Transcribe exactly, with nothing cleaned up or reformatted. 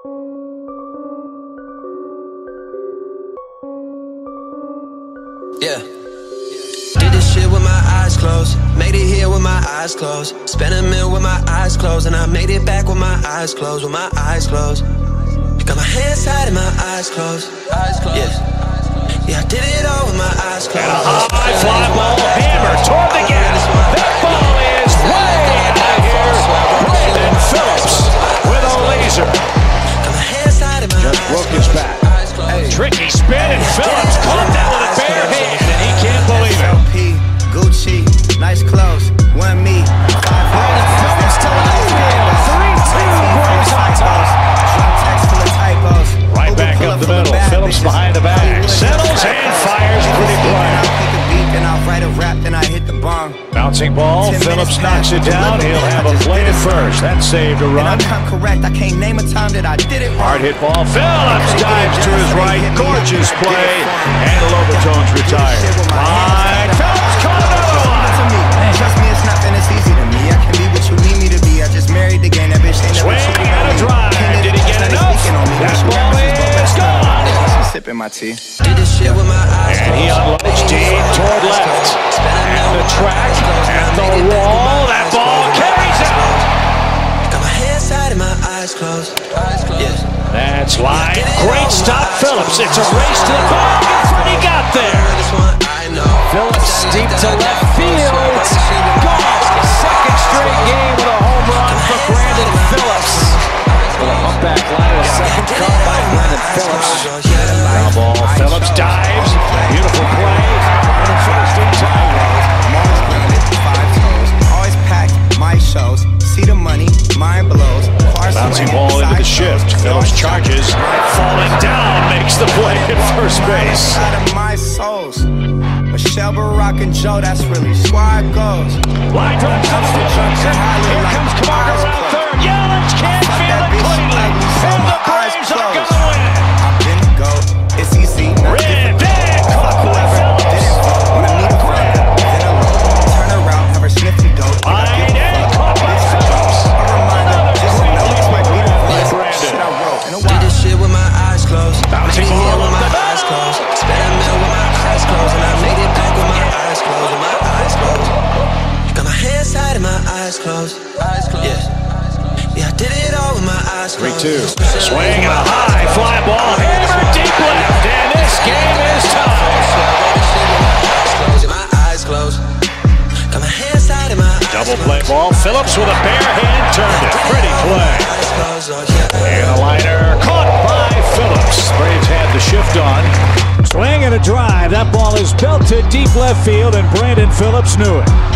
Yeah. Did this shit with my eyes closed. Made it here with my eyes closed. Spent a meal with my eyes closed. And I made it back with my eyes closed. With my eyes closed. Got my hands tied and my eyes closed. Eyes closed. Yeah. Yeah, I did it all with my eyes closed. And a high fly ball hammer toward the gap. That ball is way out of here. Brandon Phillips with a laser. Got my hands tied and my Just broke his back. Hey. Tricky spin and Phillips caught that with a bare hand and he can't believe it. S L P, Gucci, nice clothes, one me. Brandon Phillips to left field. three two Braves on top. Right back up the middle. Phillips behind the bag. Settles and fires pretty blind. Bouncing ball. Phillips knocks it down. He'll have a play at first. That saved a run. Correct. I can't name a time that I did it. Hard hit ball. Phillips dives to his right. Gorgeous play. And Lobaton's retired. Fine. Phillips caught another one. Trust me, it's nothing that's easy to me. I can be what you need me to be. I just married the game. That bitch ain't never Swing cheated and on a me. drive. Did he get enough? That ball is gone. Sipping my tea. Did this shit with my eyes And he unloads deep toward left. And the track at the wall. That ball carries out. Got my hands tied and my eyes closed. Eyes closed. Yeah. That's line. Great stop, Phillips. It's a race to the ball. But he got there. This one I know. Phillips deep to left field. Gone. Second straight game with a home run for Brandon Phillips. With a humpback line, a second cut by Brandon Phillips. Ground ball. Phillips dives. Beautiful play. Brandon first in time. Always packed my shows. See the money, mind blows. Bouncing ball into the shift. Phillips charges. Falling down makes the play at first base. My souls. Michelle, Barack, and Joe, that's really why it goes. Line drive comes to Johnson. Here comes Camargo around third. Yelich can't feel it cleanly. And the Braves are going to win. I've been the GOAT. It's easy. Red, dead, caught by Phillips. When I meet a friend, then I roll. Turn around, have her sniffy dope. Line and caught by Phillips. Another great lead by Brandon. Did this shit with my eyes closed. Bouncing Made it here ball with up my the eyes closed. Spent a meal with my eyes closed. And I made it back with my eyes closed. With my eyes closed. Got my hands tied and my eyes closed. Eyes closed. Yeah. Yeah, I did it all with my eyes three closed. two. Swing and a high fly ball. Hammer deep left. And this game is tied. My eyes closed. Got my hands tied and my eyes Double play ball. Phillips with a bare hand turned it. Pretty play. And a liner caught by Phillips. Braves had the shift on. Swing and a drive. That ball is belted deep left field, and Brandon Phillips knew it.